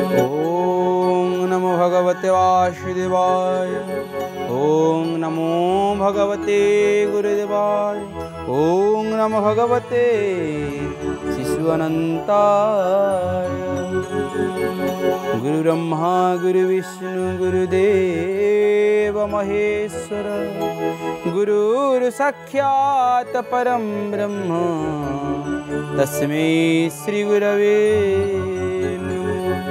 ओम नमो भगवते वासुदेवाय। ओम नमो भगवते गुरुदेवाय। ओम नमो भगवते शिशु अनंताय। गुरु ब्रह्मा गुरु विष्णु गुरुदेव महेश्वर। गुरुर् साक्षात् परं ब्रह्म तस्मै श्री गुरवे नमः।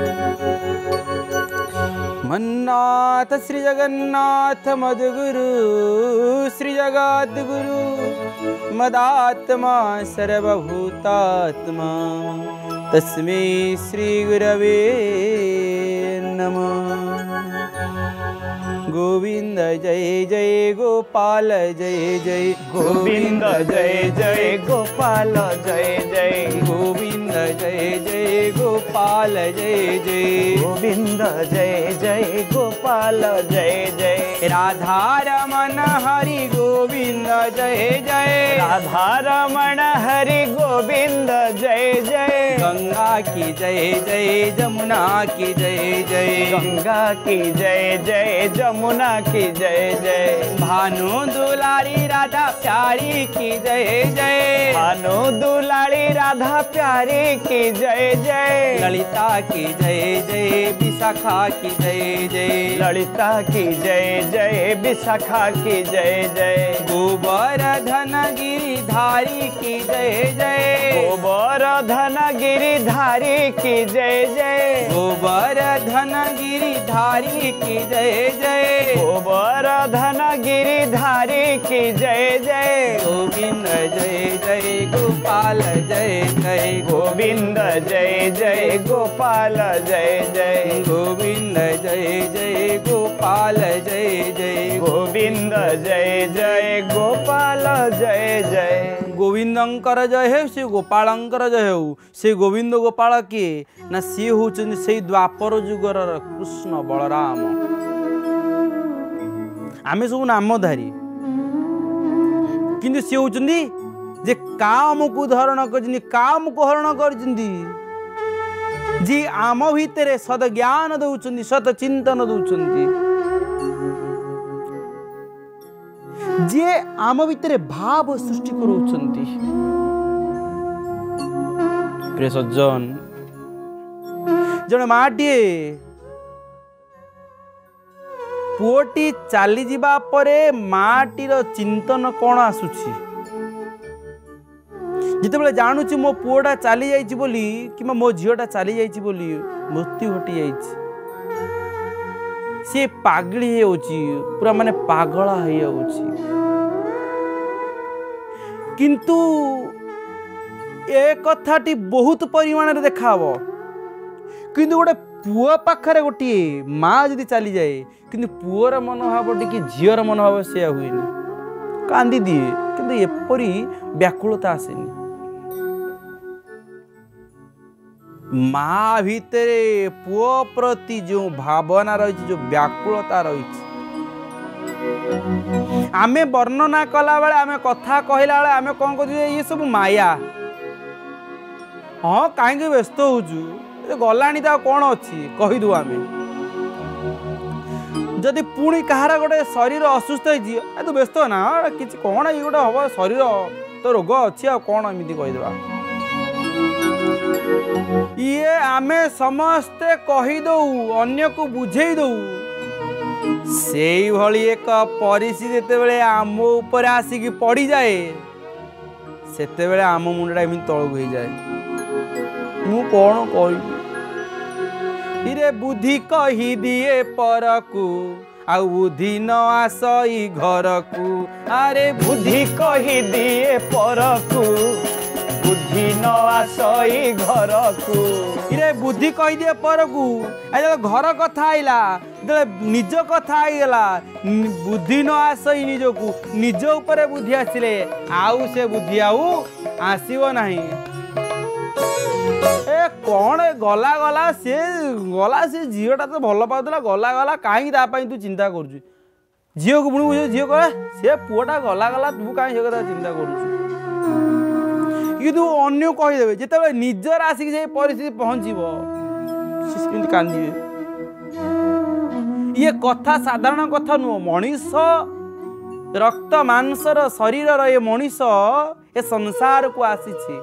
मन्नाथ श्री जगन्नाथ मद्गुरु श्री जगद्गुरु मदात्मा सर्वभूतात्मा तस्मै श्री गुरवे नमः। गोविंद जय जय गोपाल जय जय गोविंद जय जय गोपाल जय जय गोविंद जय जय गोपाल जय जय गोविंद जय जय गोपाल जय जय राधा रमण हरि गोविंद जय जय राधा रमण हरि गोविंद जय जय गंगा की जय जय जमुना की जय जय गंगा की जय जय जमुना की जय जय भानु दुलारी राधा प्यारी की जय जय भानु दुलारी राधा प्यारी की जय जय ललिता की जय जय विशाखा की जय जय ललिता की जय जय विशाखा की जय जय गोवर्धन गिरिधारी की जय जय गोवर्धन गिरिधारी की जय जय गोवर्धन गिरिधारी की जय जय गोवर्धन गिरिधारी की जय जय गोविंद जय जय गोपाल जय जय गोविंद जय जय गोपाल जय जय गोविंद जय जय गोपाल जय जय गोविंद जय जय गोपाल जय जय गोविंदंकर जय हे से गोपालंकर जय हो। से गोविंद गोपाल किए ना सी होचंदी से द्वापर जुगर कृष्ण बलराम। आमे सब नामधारी किंतु सी होचंदी जे काम को धारण कर काम को हरण कर जी आम भितर सद ज्ञान दौरान सत चिंतन दौरान जे आम भितर भाव सृष्टि करोचंती। प्रिय सज्जन जड़े माटीए पुओटी चली जीवा परे माटीर चिंतन कौन आसुची जिते जानूची मो पुओटा चली जाइछि बोली कि मो झीटा चली जाइछि बोली मृत्यु घटी जाइछि सी पागली होची पूरा माने पागला हो जाउछि। किंतु ए कथाटी बहुत परिमाण रे देखाबो किंतु गोटे पुओ पाखरे गोटे माँ जदि चली जाए किंतु पुओर मनोभाव टी झीर मनोभाव से हुए कांदी दिए किंतु एपरी व्याकुलता आसेनी। माँ भितरे पुओ प्रति जो भावना रही जो व्याकुलता रही आमे वर्णना कला बेले आमे कथा कहला बेले आमे कौन कर ये सब माया हाँ कहीं व्यस्त होचु गलानी तो कौन अच्छी कहीदू आमे जदि पुणी कहार गोटे शरीर असुस्थ हो व्यस्त ना कि कौन ये गोटे हम शरीर तो रोग अच्छी आ कौन एमती कहीदेवा ये आमे समस्ते कहीदौ अन्य को बुझे दौ से भली एक परिस्थिति जिते आम उपर आसिक पड़ जाए से आम मुंडा एम तलक हो जाए मु कौन कह बुद्धि कही दिए परकू आ बुद्धि न आसई घर को अरे बुद्धि कही दिए परकू बुद्धि न आसई घर को इरे बुद्धि कही दिए परकू घर कथा आइला निज कथा आईगला बुद्धि न आसई निज को निज ऊपर बुद्धि आसिले आउ से बुद्धि आउ आसीबो नाही। ए कौन गला गला से झीटा तो भल पाला गला गला कहीं तू चिंता कर झील को पुणी बुझे झील कह से पुआटा गला गला तू कहीं से चिंता कर कि अन्य कहीदेवे जिते निजर आसिक परिस्थिति पहुँचब से कांदिबे ये कथा साधारण कथा नुह मनीष रक्त मांसर शरीर ये मनीष ए संसार को आसी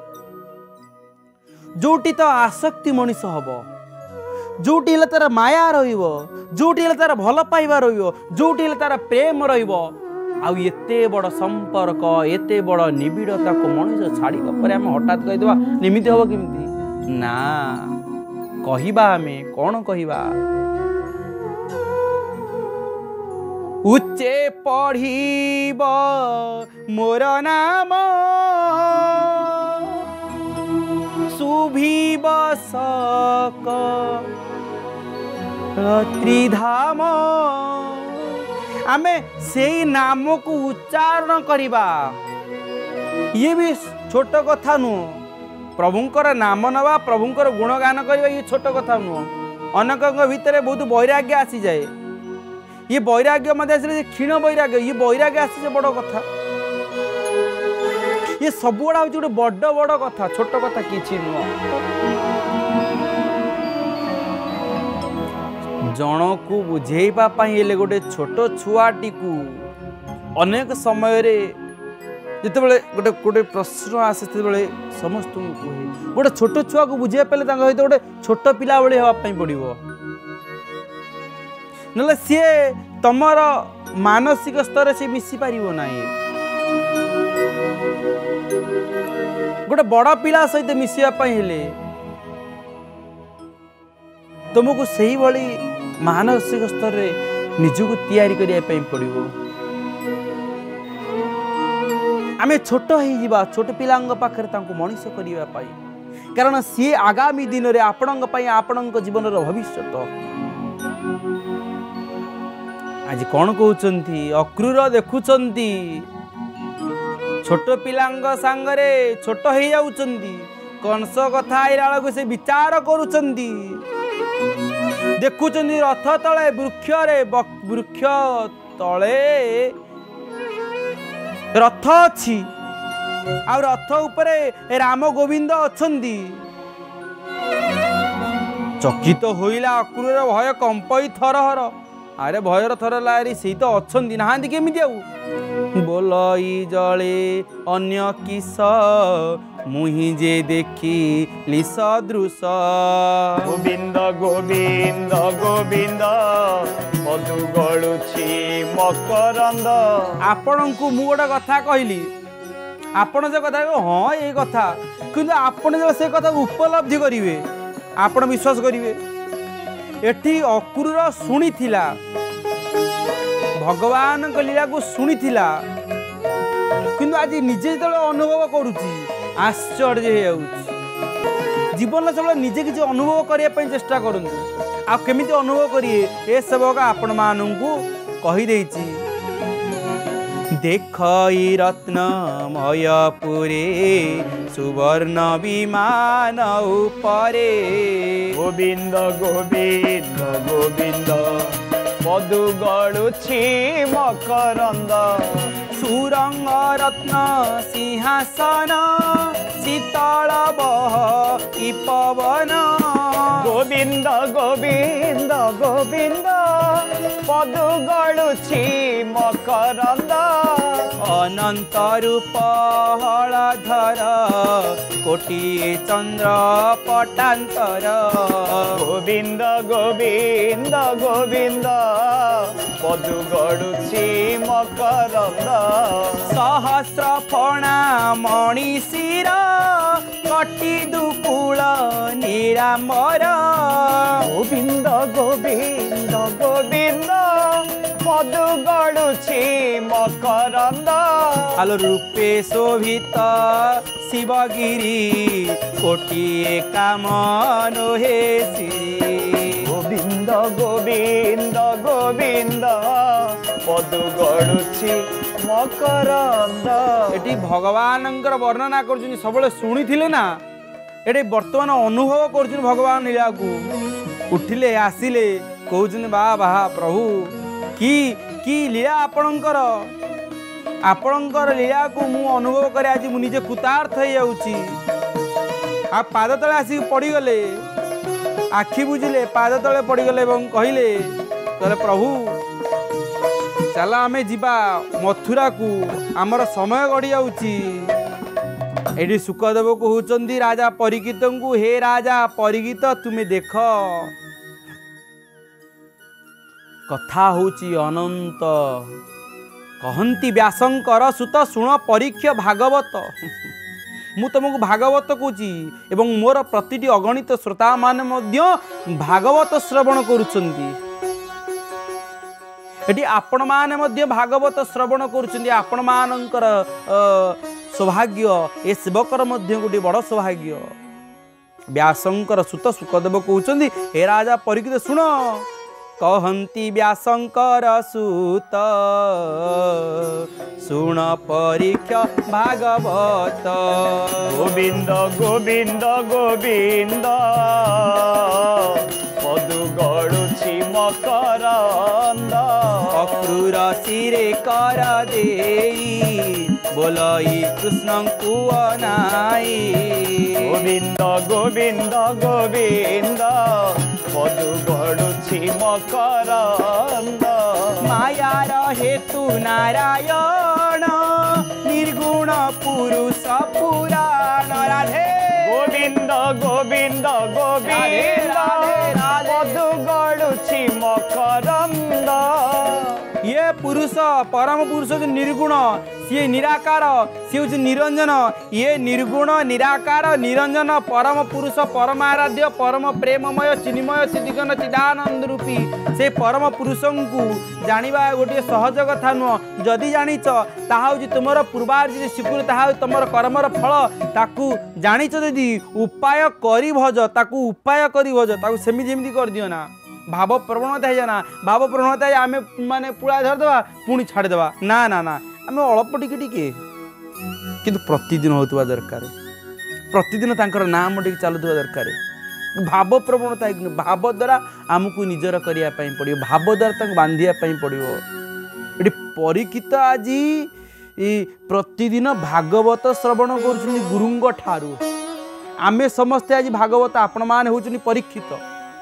जोटी तो आसक्ति मनीष हम जोटी तार माया रोटी तार भल पाइबा रोटी तार प्रेम रते बड़ संपर्क एते बड़ निबिड़ता को मनीष छाड़ा पर आम हठात कहीदेवा निमित्त हम केमती ना कहवा आम कौन कहवा उच्चे पढ़िब मोर नाम शुभिब त्रिधाम आमे से नाम को उच्चारण करिबा ये भी छोट कथा नुह प्रभुंकर नाम नवा प्रभुंकर गुणगान करवा ये छोट कथा नुह अनेक भितर बहुत वैराग्य आसी जाए ये वैराग्य मध्य आसे क्षीण वैराग्य ये वैराग्य आसी बड़ कथा ये सब गुड़ा हूँ गोटे बड़ बड़ कथा छोट कथा किसी नुह जन को बुझेबा हेले गोटे छोट छुआटी को अनेक समय जिते गोटे गोटे प्रश्न आसे समस्त कहे गोटे छोट छुआ को बुझे पाले सहित गोटे छोट पिला भाई हाँपाई पड़ो ना सी तमर मानसिक स्तर से मिसी पार ना गोटे बड़ पिला सहित मिसापी हेले तुमको सही भली मानसिक स्तर निजको तैयारी करने पड़ो आमे छोट हो छोट पिला पाखे मनीष करने कारण सी आगामी दिन में आपण जीवन भविष्य आज कौन कहते अक्रूर देखुंती छोट पिला सांगरे छोट हो जाउछंती कंस कथा आइला बेलू से विचार करुछंती देखुछंती रथ तले वृक्ष तले रथ अच्छी आ रथ उपरे राम गोविंद अछंती चकित होइला अक्रूर भय कंपई थरहर अरे भयर थर लारी से तो अच्छी नहांती केमिति आउ बोलई जले अन्य किस मुहि जे देखी लिसदृश गोविंद गोविंद गोविंद मधु गलुछि मकरंद आपण को मु गोटे कथा कहली आपण जो कथा हाँ ये कथा किंतु आपण जो से कथा उपलब्धि करिवे आपण विश्वास करिवे एठी अक्रूर शुणी थिला भगवान लीला को शुणी थिला किंतु आज निजे जो अनुभव करुच्ची आश्चर्य हो जीवन सब निजे किसी अनुभव करने चेष्टा करूँ आमी अनुभव करिए ए सबक आपण मानू कहीदे देख रत्नमय पुरे सुवर्ण विमान उपरे गोविंद गोविंद गोविंद मधु गलुछि मकरंद सुरंग रत्न सिंहासन शीतल बही पवन गोविंद गोविंद गोविंद मधु गलुछि मकरंद अनंत रूप हलधर कोटि चंद्र पटांतर गोविंद गोविंद गोविंद मधु गलुछि मकरंद सहस्र फणा मणिशिर कटि दुकूल निरामर गोविंद गोविंद गोविंद मधु गलुछि मकरंद आलो रूपे शोभित शिवगिरी कोटि कामनो हे श्री गोविंद गोविंद गोविंद मधु गलुछि मकरंद एटी भगवान वर्णना कर सब शुणी ना ये बर्तमान अनुभव कर भगवान लीला को उठिले आसिले कहते बाह बाह प्रभु की लीला आपणकर लीला को मु अनुभव करे आज मुझे कृतार्थ हो पाद तले आसिक पड़गले आखि बुझिले पाद तले पड़गले कहले कहले प्रभु चल आमे जीवा मथुरा को आमर समय गड़ी जाऊँगी। एटी सुखदेव कहते राजा परीक्षित को हे राजा परीक्षित तुम्हें देख कथा होची अनंत कहती व्यासंकर सुत शुण परीक्ष भागवत मु तुमको भागवत कहूँ एवं मोर प्रतिटी अगणित श्रोता माने मध्य भागवत श्रवण करुछंती। एटी आपण माने मध्य भागवत श्रवण करुछंती। आपण मानकर सौभाग्य ए सेवकर मध्य गोटे बड़ सौभाग्य। व्यासंकर सुत सुखदेव कहते हे राजा परीक्षित शुण कहती व्यासंकर सुत शुण परीक्ष भागवत गोविंद गोविंद गोविंद पदु गड़ुछि मकरंद अक्रूर सिरे कर देई बोलई कृष्ण को अनाई गोविंद गोविंद गोविंद पदु गड़ुछि मकरंद मायार हेतु नारायण निर्गुण पुरुष पुराण राधे गोविंद गोविंद गोविंद पदु गड़ुछि मकरंद। ये पुरुष परम पुरुष जो निर्गुण सी निराकार सी हूँ निरंजन ये निर्गुण निराकार निरंजन परम पुरुष परमाराध्य परम प्रेममय चिन्मय चिदिगन चिदानंद रूपी से परम पुरुष को जानिबा गोटे सहज कथा नुह। जदि जानिच ताहा हूँ तुमर पूर्वार्जित स्वीकृत ताहा तुमर कर्मर फल ताकू जानिच जदि उपाय करी भज ताकू उपाय करी भज ताकू सेमि जेमि कर दियो ना भाव प्रवणता है ना भाव प्रवणता आम माने पुड़ा धरदेवा पुणी छाड़देवा ना ना ना आम अल्प टिके टिके किंतु प्रतिदिन होता दरकार प्रतिदिन तांकर नाम टिके चलुवा दरकार भाव प्रवणता भाव द्वारा आमको निजर करने पड़ो भाव द्वारा बांधापी पड़ो ये परीक्षित आज प्रतिदिन भागवत श्रवण कर गुरुंग ठारू आमे समस्ते आज भागवत आपण मान होचुनी परीक्षित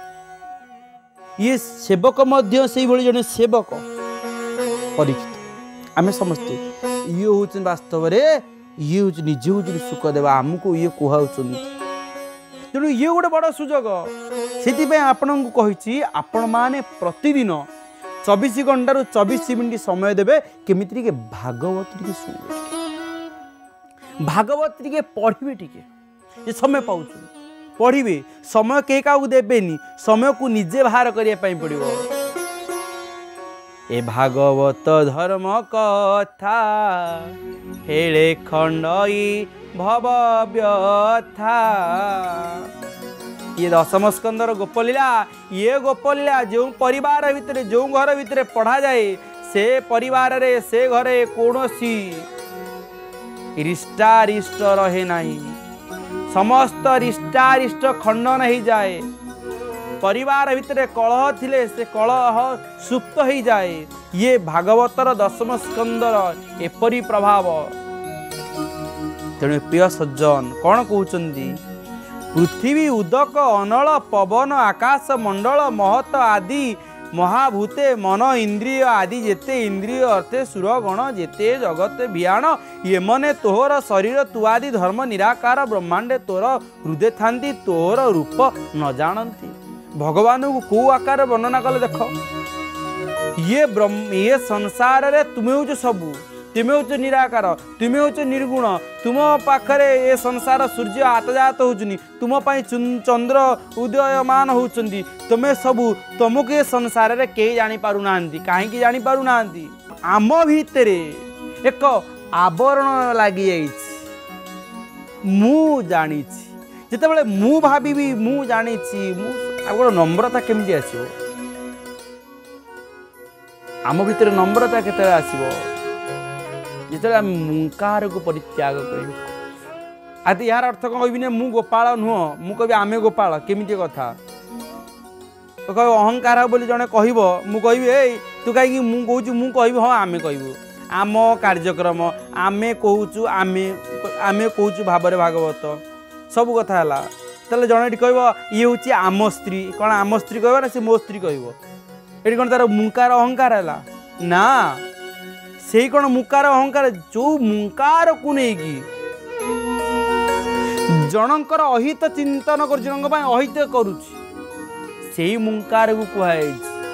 ये सेवक मध्य से जड़े सेवक परीक्षित आमे समस्ते ये हूँ वास्तव में ये हूँ निजे हूँ सुखदेव आमको ये कहु तेणु ये गोटे बड़ सुजोग से आपण को आपण मैंने प्रतिदिन 24 घंटार 24 मिनिट समय देवे केमिति के भागवत टिके सुनबे भागवत टिके पढ़िबे टिके ये समय पाउछ पढ़िबे समय के का देबेनी समय को निजे बाहर करिया पई पड़िबो। ए भागवत धर्म कथा हेले खंडई भव व्यथा ये दशम स्कंदर गोपलीला ये गोपलीला जो परिवार भितर जो घर भितर पढ़ा जाए से परिवार रे से घरे कौनसी रिष्टारिष्ट रहे नहीं समस्त रिष्टारिष्ट खंडन हो जाए परिवार भितर कलह थिले से कलह सुप्त हो जाए ये भागवतर दशम स्कंदर एपरी प्रभाव। तेणु प्रिय सज्जन कौन कहते पृथ्वी उदक अनल पवन आकाश मंडल महत आदि महाभूते मन इंद्रिय आदि जेते इंद्रिय अर्थे सुरगण जेते जगत भियाण ये मने तोहर शरीर तुआदि धर्म निराकार ब्रह्मांडे तोर हृदय थांती तोहर रूप न जानती। भगवान को कौ आकार वर्णना कले देख ये संसार रे तुम्हें हूँ सबू तुम्हें हूँ निराकार तुम्हें हूँ निर्गुण तुम पाखरे ये संसार सूर्य आतजात होचुनी तुम चंद्र उदयमान होचुंदी तुम्हें सबू तुमको ये संसार रे कई जानी पारु नांती काहे की जानी पारु नांती आम भितरे एक आवरण लगी जाइछि मु जानी जितेबाला मु भावी मु जानी गोटे नम्रता केमती आसो आम भितर नम्रता केते आसो जिते मुंकार को परित्याग कर आदि यार अर्थ कौन कहबी ना मु गोपाल नुह मु कह आमे गोपाल केमिति कथा तो कह अहंकार बोली जड़े कह मु कह तू कहीं मु कहबी हाँ आमे कहबू आम कार्यक्रम आमे कहूँ आमे कहूँ भाव भागवत सब कथा है ताले जड़े कह ये हूँ आम स्त्री कौन आम स्त्री कह ना सी मो स्त्री कह ये कौन तार मुंकार अहंकार है ना से कौन मुंकार अहंकार जो मुंकार को लेकिन जनकर अहित चिंतन कर जनक अहित करुच्ची मुंकार को कहुई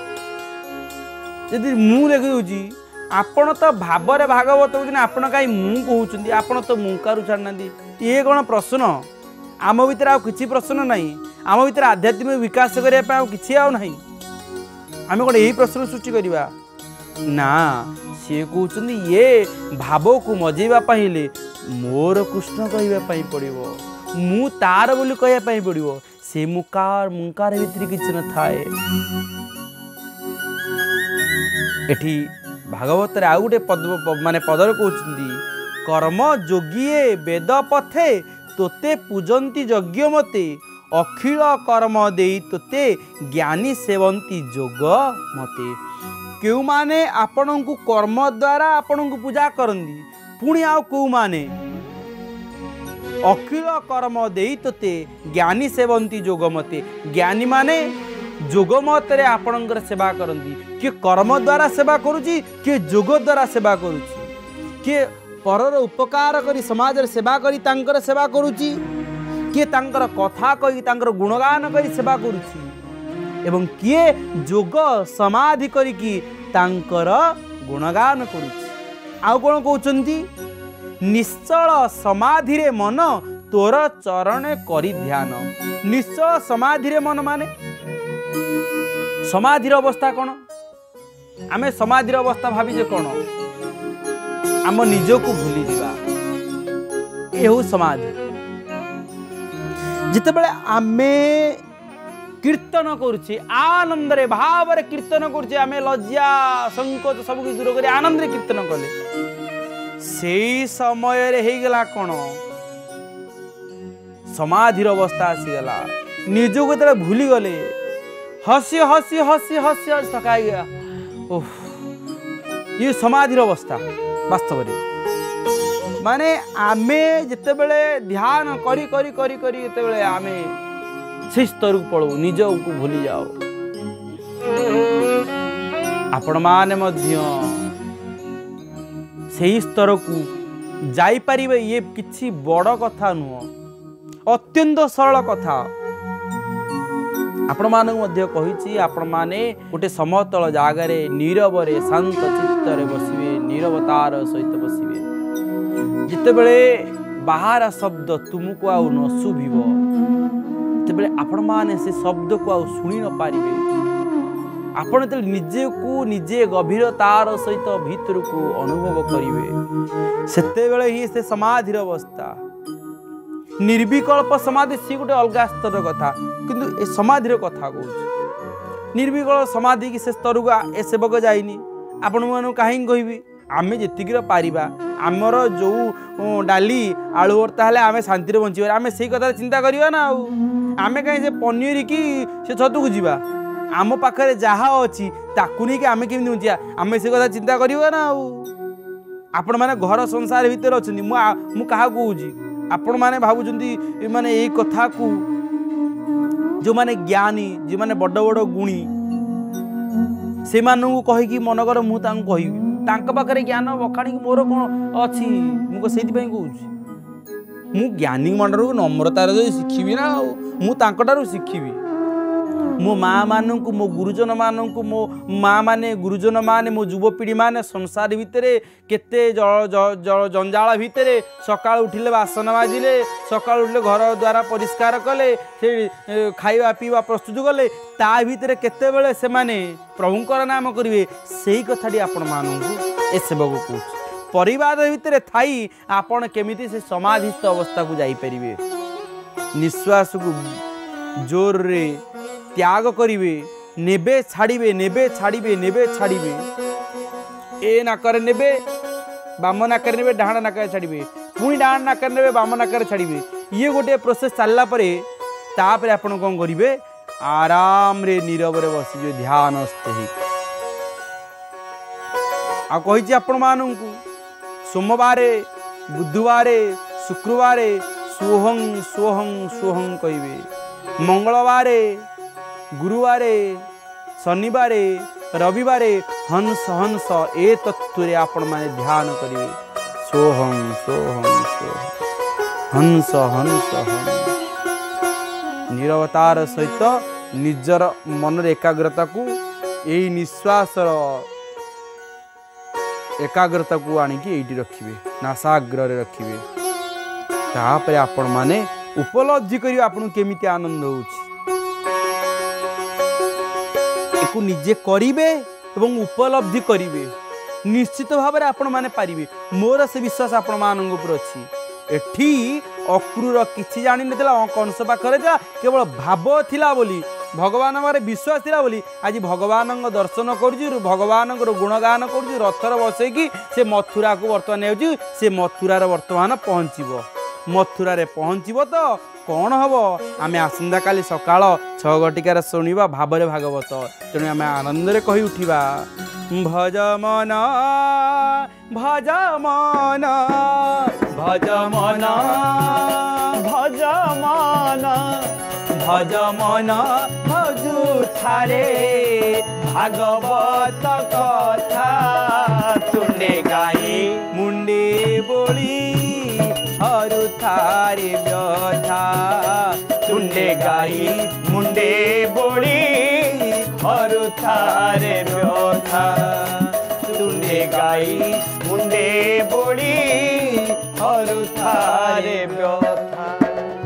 जदि मु देखी आपण तो भाव भागवत हो आपण कहीं मुझे आपण तो मुंकार छाड़ना ये कौन प्रश्न आम भीतर आ कि प्रश्न ना आम भीतर आध्यात्मिक विकास करने कि आम कौन यही प्रश्न सृष्टि करवा ना सी कहते ये भाव को मजेवा हेले मोर कृष्ण कहवाई पड़ो मु तार बोली कहवाई पड़ो से मुंकार मुंकार भीतर किसी न थाए एठी भागवत आउ गोटे पद माने पदर कहते कर्म जोगिए वेद पथे तोते पूजंती यज्ञ मते अखिल कर्म दे तोते ज्ञानी सेवंती जोग मते क्यों माने आपण को कर्म द्वारा आपण को पूजा करंदी पुणी आउ क्यों माने अखिल कर्म दे तोते ज्ञानी सेवंती जोग मते ज्ञानी माने जोग मत आपणकर सेवा करती किए कर्म द्वारा सेवा करुच्ची किए जोग द्वारा सेवा करुच्ची किए परर उपकार करी समाज रे सेवा करी तांकर सेवा करुच्ची किए तांकर कथा कही तांकर गुणगान करी सेवा करुच्ची एवं किए जोग समाधि करी तांकर गुणगान करुच्ची आउ कौन कहते निश्चल समाधि रे मन तोर चरण करी ध्यान निश्चल समाधि रे मन माने समाधि अवस्था कौन आमे समाधि अवस्था भावीजे कौन आम निजको भूली जा ये समाधि जितेबाला आमे कीर्तन करुचे आनंद रे भाव रे कीर्तन करुचे आमे लज्जा संकोच सब दूर कर आनंद रे कीर्तन कले से समय रे हे गला कौन समाधि अवस्था आसीगला निजको तेरे भूली गले हसी हसी हसी हसी हसी थका गया ओह ये समाधि अवस्था वास्तव में माने आमे जिते बड़े ध्यान करी करी करी करी जिते बड़े आमे से स्तर को पड़ो निज को भूली जाओ आपण माने मध्य से स्तर को जाई परिबे ये किछि बड़ कथा नुह अत्यंत सरल कथा आपण मानक मध्य कहिछि आपण माने गोटे समतल जागार नीरव रे शांत चित्तर बसिबे नीरवतार सहित बसिबे जिते बेले बाहर शब्द तुमको आउ न शुभिब तेबेले आपण माने से शब्द को आउ सुनी न पारिबे आपण ते निजे को निजे गभीरतार सहित भीतर को अनुभव करिवे सेते बेले ही से समाधि अवस्था निर्विकल्प समाधि सी गोटे अलग स्तर कथा किंतु ए समाधि कथा कहूँ निर्विकल्प समाधि की से स्तर को ए सेवक जाइनी आपण मन कहीं कहबी आमे जेतिकी पारिबा आमर जो डाली आलू भर्ता हेले आमे शांति बंचीबार आमे से कथा चिंता करिया ना आमे कहीं से पनीर की से छतु को जीवा आम पाखरे जहा अच्छी ताकू नहीं कि आमे केमि बंचिया आमे से कथा चिंता करिया ना आपण माने घर संसार भीतर अछनी मु कहा कहूँ आपण माने भावुचंती माने ए कथा को जो माने ज्ञानी जो माने बड़ बड़ गुणी से मानू कहीकि मनकर मु तांको कहिबी तांक पाखरे ज्ञान बखाणी मोर कौन अच्छी मुझे से कहूँ मु ज्ञानी मंडल को नम्रतार शिखी ना मु तांकटारू शिखी मो माँ मानू मो गुरुजन मानू मो माँ माने गुरुजन माने मो युवपीढ़ी माने संसार भितर केते जंजाल भितर सकाळ उठिले बासन बाजिले सकाळ उठिले घर द्वारा परिष्कार कले से खाइबा पीवा प्रस्तुत कले ता भितर केते बेले से माने प्रभुंकर नाम करिवे सेही कथाटी आपण मानू ए सेवक कहूँ परिवार भितर थाई आपण केमिति से समाधिस्थ अवस्था को जाई परिवे निश्वास को जोर रे त्याग करिवे नेबे छाड़िबे नेबे छाड़िबे नेबे छाड़िबे ए नाकर नेबे बाम नाकर नेबे डाहाण नाकर छाड़िबे पुणी डाहाण नाकर नेबे बाम नाकर छाड़िबे ये गोटे प्रोसेस चलला परे तापरे आपण कोन करिवे आराम रे नीरव रे बसी ध्यानस्थ हे आ कहिछि आपण माननकु सोमवार बुधवार शुक्रवार सोहं सोहं सोहं कहिबे। मंगलवार गुरुवार शनिवार रविवार हंस हंस ए तत्व आपण माने ध्यान करिवे। सोहं सोहं सोहं हंस हंस हंस निरवतार सहित निजर मन एकाग्रता को यही निश्वास एकाग्रता को आणिकी एठी रखिबे नासाग्र रे रखिबे। तापर आपण माने उपलब्धि करिवे आपण केमिति आनंद होउछि एको निजे करिवे एवं उपलब्धि करिवे निश्चित भाव में आपण माने पारिबे। मोर से विश्वास आपण मानक ऊपर अछि। एठी अक्रूर किछि जानि नथिला कंस पाखरे जा केवल भाव थिला बोली भगवान मारे विश्वास थिला बोली आज भगवान दर्शन करुछु भगवान गुणगान करुछु रथर बसैकी से मथुरा को वर्तमान हेउछि से मथुरार वर्तमान पहुँचब मथुरा रे पहुँचब तो कौन हम आम आसंता काली सकाळ 6 घटिकार शुणा भावरे भागवत तेणु आम आनंद कही उठिबा भज मन भज मन भज मन भज मन भज मन भजु थारे भागवत कथा तुंडे गाई मुंडे बोली हरु थारे व्यथा तुंडे गाई मुंडे बोली हरु थारे व्यथा तुंडे गाई मुंडे बोली हरु थारे व्यथा।